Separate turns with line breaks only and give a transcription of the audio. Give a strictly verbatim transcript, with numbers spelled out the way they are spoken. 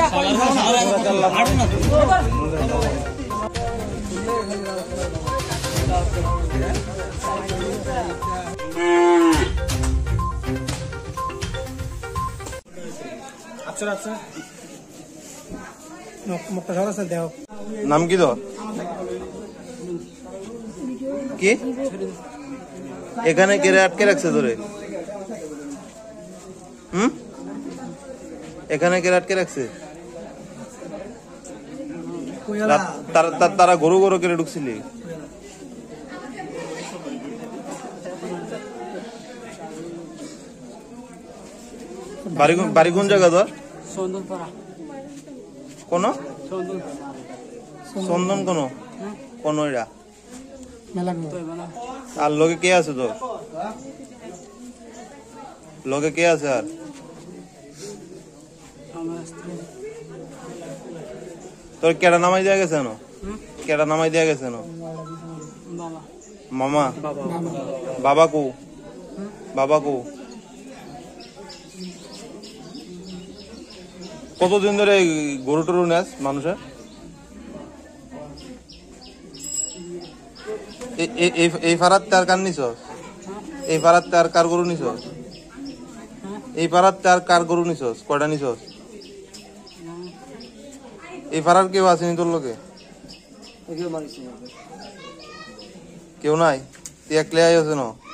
নাম কি তো কি এখানে কেড়ে আটকে রাখছে তোরে? হুম এখানে কেড়ে আটকে রাখছে? তারা গরু গরু কেড়ে ঢুকছিলি? বাড়ি কোন জায়গা তোর? কোন চন্দন কোন কোন এরা? আর লোকে কে আছে তোর? লোকে কে আছে? আর তোর কেডা নামাই দেওয়া গেছে? না কেডা নামাই দেওয়া গেছে? না মামা? বাবা কো? বাবা কো? কতদিন ধরে গরু টরু নেস মানুষের? এই পাড়ার তার কার নিছ? এই পাড়ার তার কার গরু নিছ? এই পাড়ার তার কার গরু নিছ? কয়টা নিছ? এই পাড়ার কেউ আসেনি তোর লোকে? কেউ নাই? তুই একলাই আইছ না?